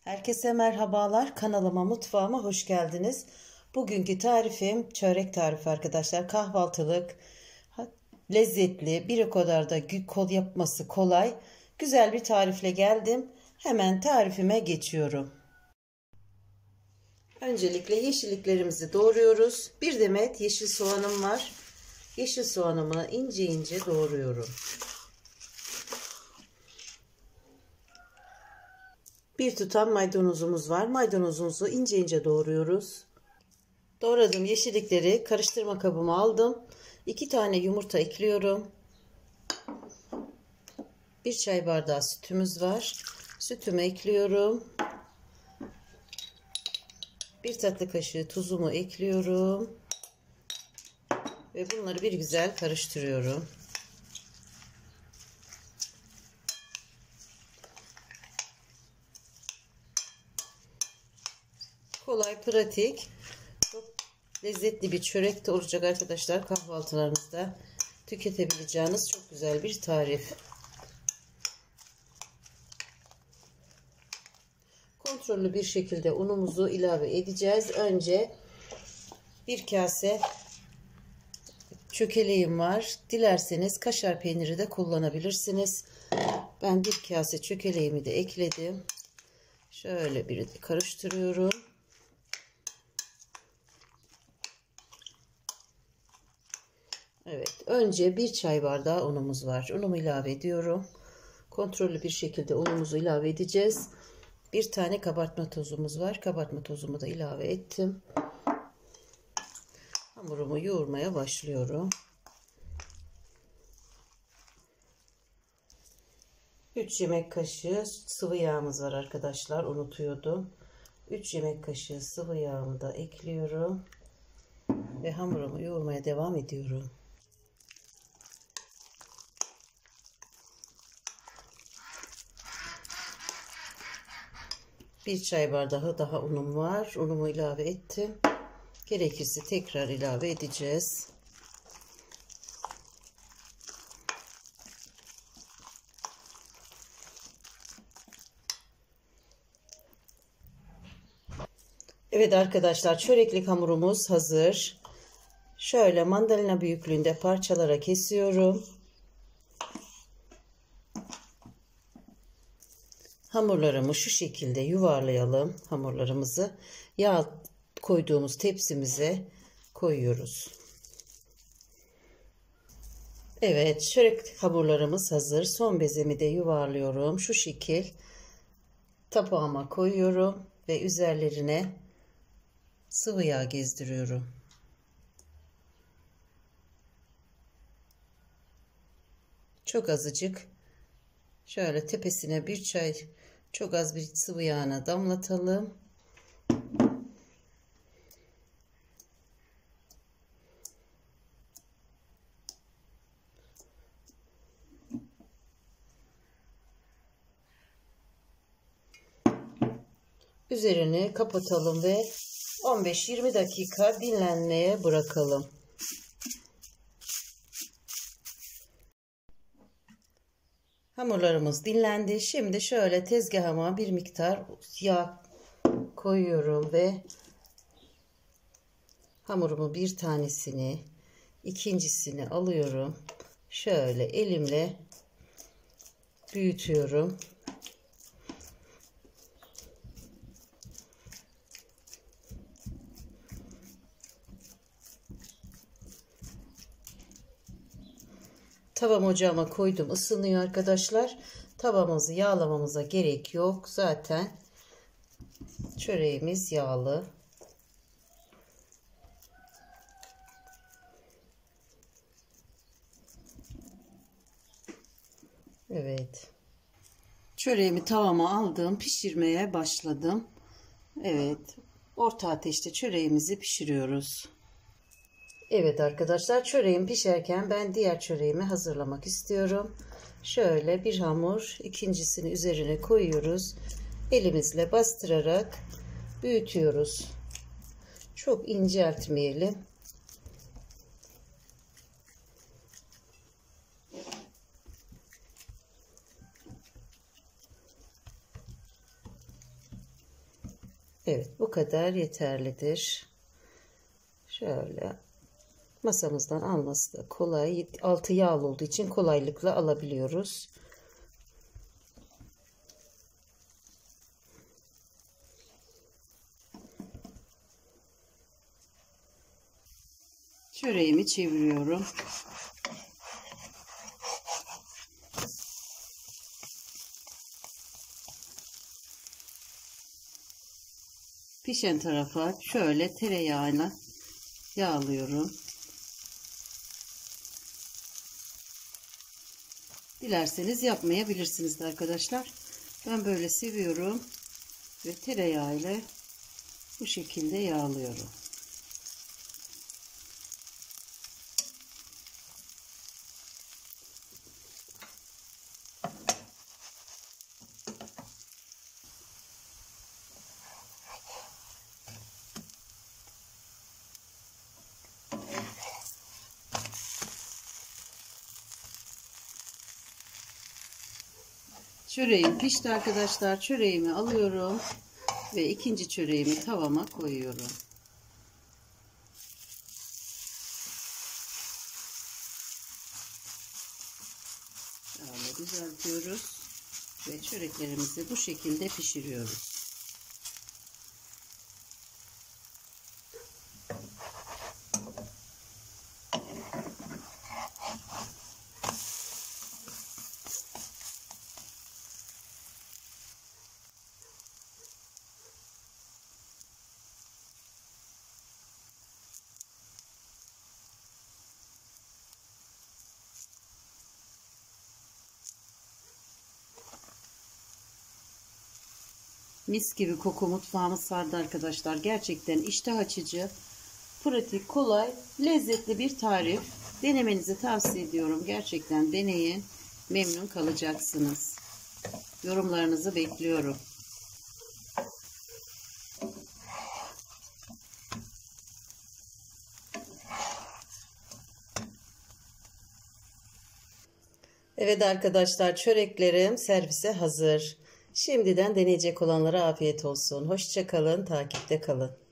Herkese merhabalar. Kanalıma, mutfağıma hoş geldiniz. Bugünkü tarifim çörek tarifi arkadaşlar. Kahvaltılık, lezzetli, bir o kadar da yapması kolay. Güzel bir tarifle geldim. Hemen tarifime geçiyorum. Öncelikle yeşilliklerimizi doğruyoruz. Bir demet yeşil soğanım var. Yeşil soğanımı ince ince doğruyorum. Bir tutam maydanozumuz var. Maydanozumuzu ince ince doğruyoruz. Doğradığım yeşillikleri karıştırma kabıma aldım. 2 tane yumurta ekliyorum. 1 çay bardağı sütümüz var. Sütümü ekliyorum. 1 tatlı kaşığı tuzumu ekliyorum. Ve bunları bir güzel karıştırıyorum. Kolay, pratik, çok lezzetli bir çörek de olacak arkadaşlar. Kahvaltılarınızda tüketebileceğiniz çok güzel bir tarif. Kontrollü bir şekilde unumuzu ilave edeceğiz. Önce bir kase çökeleğim var. Dilerseniz kaşar peyniri de kullanabilirsiniz. Ben bir kase çökeleğimi de ekledim. Şöyle bir de karıştırıyorum. Evet, önce 1 çay bardağı unumuz var. Unumu ilave ediyorum. Kontrollü bir şekilde unumuzu ilave edeceğiz. 1 tane kabartma tozumuz var. Kabartma tozumu da ilave ettim. Hamurumu yoğurmaya başlıyorum. 3 yemek kaşığı sıvı yağımız var arkadaşlar. Unutuyordum. 3 yemek kaşığı sıvı yağımı da ekliyorum. Ve hamurumu yoğurmaya devam ediyorum. Bir çay bardağı daha unum var. Unumu ilave ettim. Gerekirse tekrar ilave edeceğiz. Evet arkadaşlar, çöreklik hamurumuz hazır. Şöyle mandalina büyüklüğünde parçalara kesiyorum. Hamurlarımı şu şekilde yuvarlayalım. Hamurlarımızı yağ koyduğumuz tepsimize koyuyoruz. Evet, çörek hamurlarımız hazır. Son bezemi de yuvarlıyorum. Şu şekil tabağıma koyuyorum ve üzerlerine sıvı yağ gezdiriyorum. Çok azıcık şöyle tepesine çok az bir sıvı yağına damlatalım. Üzerini kapatalım ve 15-20 dakika dinlenmeye bırakalım. Hamurlarımız dinlendi. Şimdi şöyle tezgahıma bir miktar yağ koyuyorum ve hamurumu bir tanesini, ikincisini alıyorum. Şöyle elimle büyütüyorum. Tavam ocağıma koydum, ısınıyor arkadaşlar. Tavamızı yağlamamıza gerek yok. Zaten çöreğimiz yağlı. Evet. Çöreğimi tavama aldım. Pişirmeye başladım. Evet. Orta ateşte çöreğimizi pişiriyoruz. Evet arkadaşlar, çöreğim pişerken ben diğer çöreğimi hazırlamak istiyorum. Şöyle bir hamur, ikincisini üzerine koyuyoruz. Elimizle bastırarak büyütüyoruz. Çok inceltmeyelim. Evet, bu kadar yeterlidir. Şöyle masamızdan alması da kolay. Altı yağlı olduğu için kolaylıkla alabiliyoruz. Çöreğimi çeviriyorum. Pişen tarafa şöyle tereyağıyla yağlıyorum. Dilerseniz yapmayabilirsiniz de arkadaşlar. Ben böyle seviyorum ve tereyağıyla bu şekilde yağlıyorum. Çöreğim pişti arkadaşlar. Çöreğimi alıyorum ve ikinci çöreğimi tavama koyuyorum. Şöyle düzeltiyoruz ve çöreklerimizi bu şekilde pişiriyoruz. Mis gibi koku mutfağımız sardı arkadaşlar. Gerçekten iştah açıcı, pratik, kolay, lezzetli bir tarif. Denemenizi tavsiye ediyorum. Gerçekten deneyin. Memnun kalacaksınız. Yorumlarınızı bekliyorum. Evet arkadaşlar, çöreklerim servise hazır. Şimdiden deneyecek olanlara afiyet olsun. Hoşça kalın, takipte kalın.